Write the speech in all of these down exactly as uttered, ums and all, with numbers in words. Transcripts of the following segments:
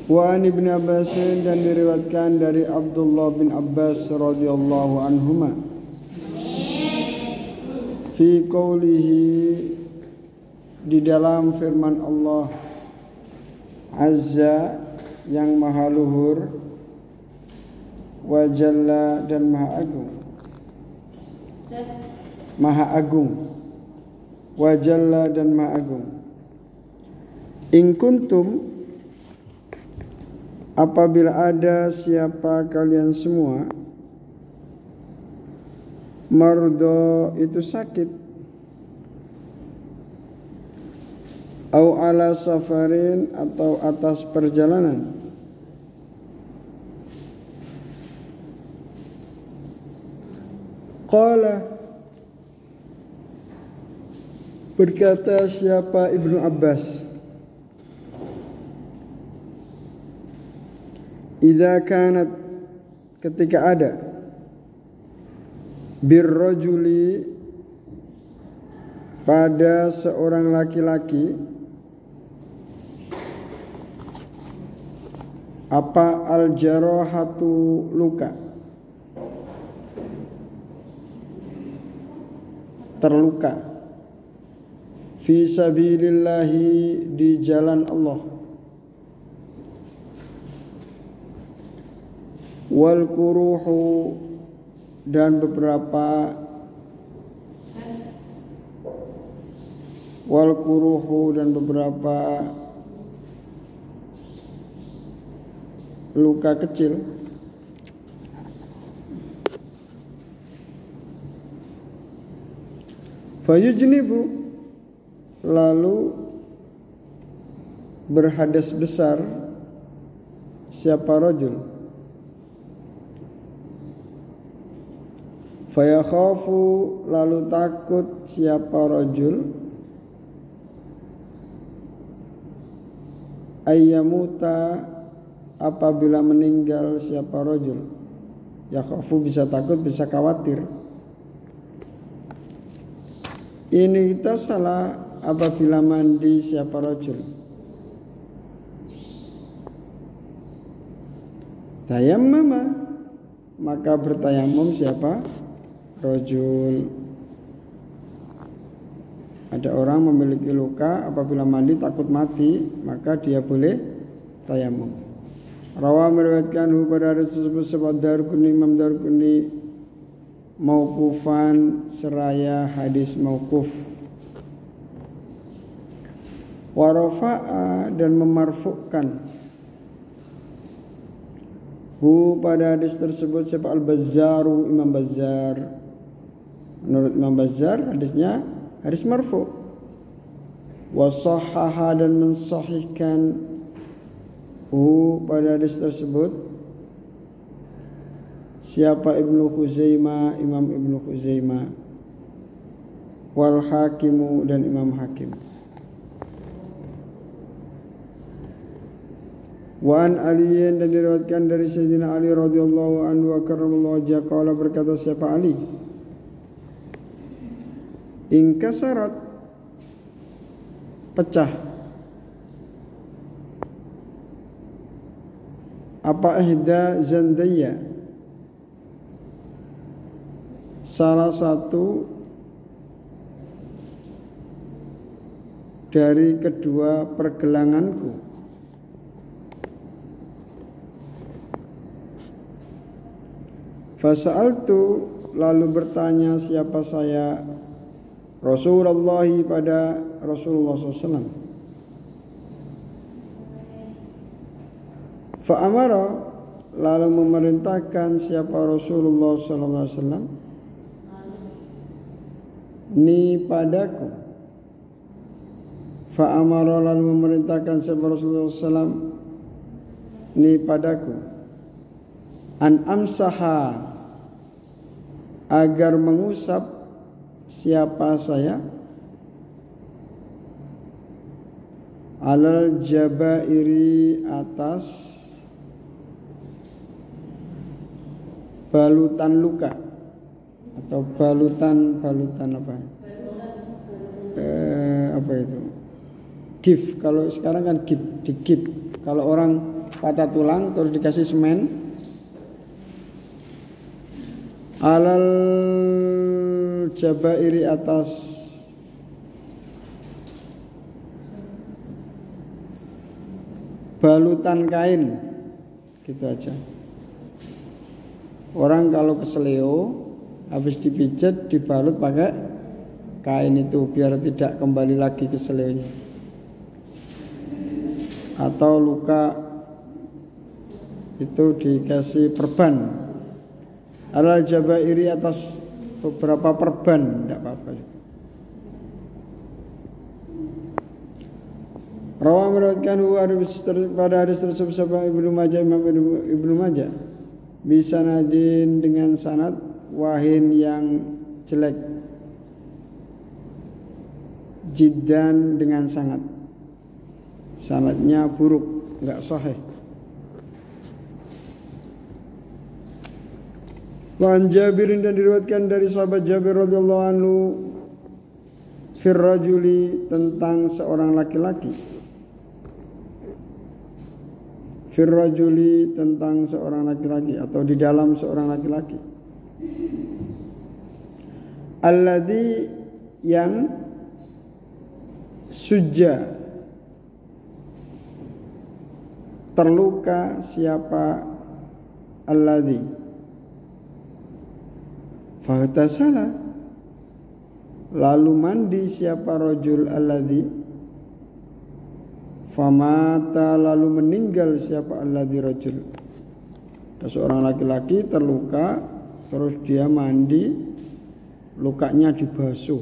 Wa an Ibnu Abbas, dan diriwayatkan dari Abdullah bin Abbas radhiyallahu anhuma fi qoulihi, di dalam firman Allah Azza yang maha luhur, wa jalla dan maha agung, maha agung, wa jalla dan maha agung. In kuntum, apabila ada siapa kalian semua, mardo itu sakit, au ala safarin atau atas perjalanan, qala, berkata siapa Ibnu Abbas, idza kanat, ketika ada, birrajuli, pada seorang laki-laki, apa al-jarahatu, luka, terluka, fi sabilillahi, di jalan Allah, wal kuruhu, dan beberapa wal kuruhu dan beberapa luka kecil, fayujnibu, lalu berhadas besar siapa rajul, fayakhafu, lalu takut siapa rajul, ayyamuta, apabila meninggal siapa rajul. Yakhafu bisa takut, bisa khawatir. Ini kita salah apabila mandi siapa rajul, tayammama, maka bertayamum siapa rajul. Ada orang memiliki luka, apabila mandi takut mati, maka dia boleh tayamum. Rawa meriwayatkan hu pada hadis tersebut sebab Darqutni, Imam Darqutni, mauqufan, seraya hadis mauquf, wa rafa'a, dan memarfu'kan hu pada hadis tersebut sebab al-Bazzaru, Imam Bazzar. Menurut Imam Bazzar hadisnya hadis marfu', wa sahhaha, dan mensahihkan hu pada hadis tersebut siapa Ibnu Khuzaimah, Imam Ibnu Khuzaimah, wal Hakimu, dan Imam Hakim. Wa an Ali, dan diriwayatkan dari Sayyidina Ali radhiyallahu anhu wa karramallahu wajhahu, qala, berkata siapa Ali, ingkasarat, pecah, apa ihda zandaya, salah satu dari kedua pergelanganku, fasa'altu, lalu bertanya siapa saya Rasulullah, pada Rasulullah sallallahu alaihi wasallam, fa'amara, lalu memerintahkan siapa Rasulullah sallallahu alaihi wasallam, ni padaku, fa'amara, lalu memerintahkan siapa Rasulullah sallallahu alaihi wasallam, ni padaku, an amsaha, agar mengusap siapa saya, alal jabairi, atas balutan luka, atau balutan balutan apa? Eh, apa itu? Gif. Kalau sekarang kan gif, di gif. Kalau orang patah tulang terus dikasih semen. Alal jabairi atas balutan kain, gitu aja. Orang kalau keseleo habis dipijat dibalut pakai kain itu biar tidak kembali lagi keseleonya. Atau luka itu dikasih perban. Alal jabairi atas beberapa perban, tidak apa-apa. Rawa meriwayatkan pada hadis tersebut sahabat Ibnu Majah, Imam Ibnu Majah bisa nadin dengan sanad wahin yang jelek, jiddan dengan sangat, sanadnya buruk, enggak sahih. Wa an Jabirin, dan diriwayatkan dari sahabat Jabir radhiyallahu anhu fir rajuli, tentang seorang laki-laki, fir rajuli, tentang seorang laki-laki atau di dalam seorang laki-laki, alladzi, yang sujja, terluka, siapa alladzi, faghtasala, lalu mandi siapa rajul alladzi, famata, lalu meninggal siapa alladzi rajul. Ada seorang laki-laki terluka terus dia mandi, lukanya dibasuh,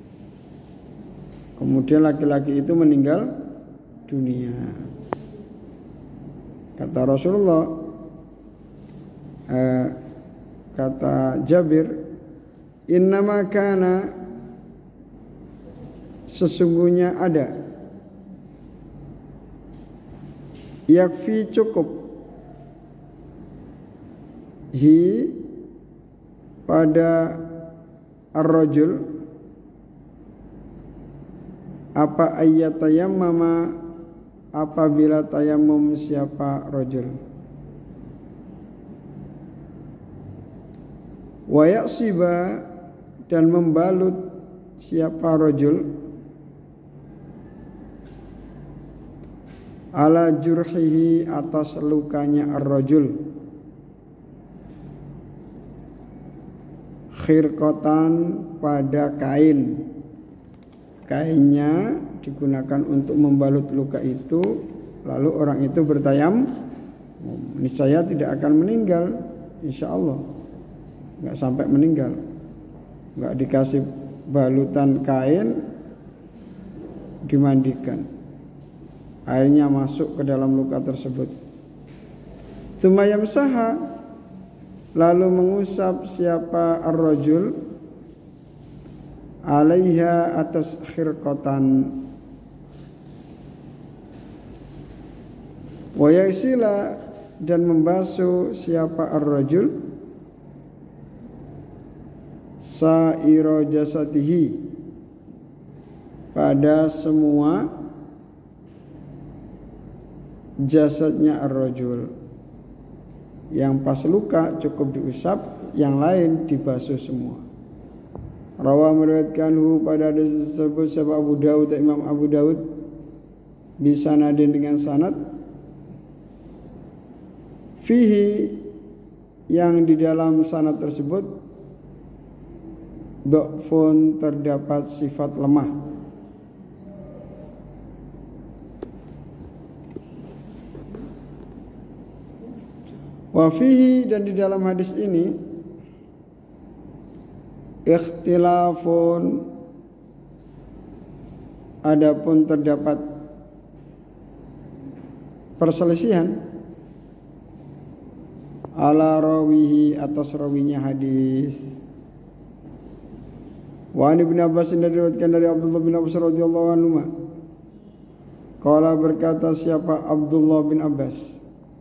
kemudian laki-laki itu meninggal dunia. Kata Rasulullah, eh, kata Jabir, innama kana, sesungguhnya ada, yakfi, cukup, hi, pada ar-rajul, apa ayyatayammama, apabila tayammum siapa rajul, wa yasiba, dan membalut siapa rajul, ala jurhihi, atas lukanya ar-rajul, khirqatan, pada kain, kainnya digunakan untuk membalut luka itu, lalu orang itu bertayam, niscaya tidak akan meninggal, insya Allah nggak sampai meninggal, nggak dikasih balutan kain, dimandikan, airnya masuk ke dalam luka tersebut. Tsumma yamsaha, lalu mengusap siapa ar-rajul, alaiha, atas khirqatan, wa yaksila, dan membasuh siapa ar-rajul, sa'ira jasadihi, pada semua jasadnya ar-rajul. Yang pas luka cukup diusap, yang lain dibasuh semua. Rawa meriwayatkanhu, pada hadis tersebut sahabat Abu Dawud, Imam Abu Dawud, bisanadin dengan sanad, fihi, yang di dalam sanad tersebut dhafun, terdapat sifat lemah. Wa fihi, dan di dalam hadis ini ikhtilafun, adapun terdapat perselisihan, ala rawihi, atas rawinya hadis. Wa an Ibnu Abbas, diriwayatkan dari Abdullah bin Abbas radhiyallahu anhu, qala, berkata siapa Abdullah bin Abbas,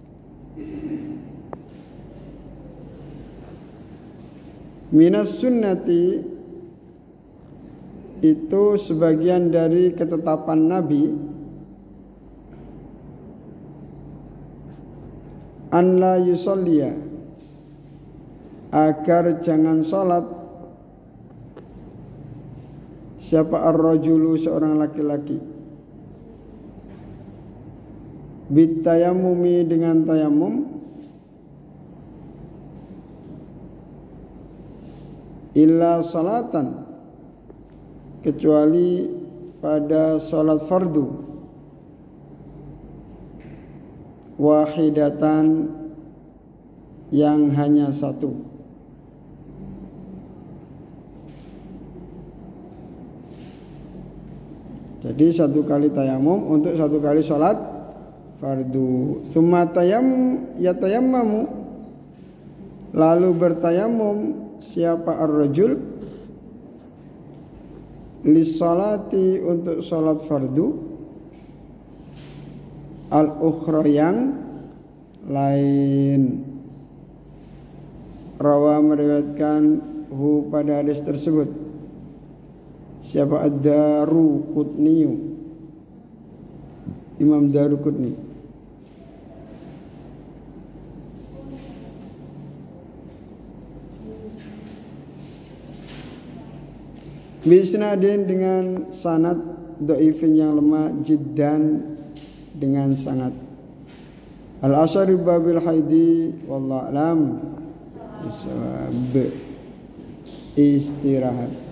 minas sunnati, itu sebagian dari ketetapan Nabi, an la yusalliya, agar jangan sholat siapa ar-rajulu seorang laki-laki bitayamumi dengan tayamum illa salatan, kecuali pada salat fardu wahidatan yang hanya satu. Jadi satu kali tayamum untuk satu kali sholat fardu. Summa tayam yatayammamu, lalu bertayamum siapa ar-rajul lissolati untuk sholat fardu al-ukhra yang lain. Rawa meriwayatkan hu pada hadis tersebut siapa ad-Daruqutni, Imam Daruqutni. Bisnadin dengan sanad dhaifin yang lemah, jiddan dengan sangat. Al-Asyari babil haidi wallahu alam. Istirahat.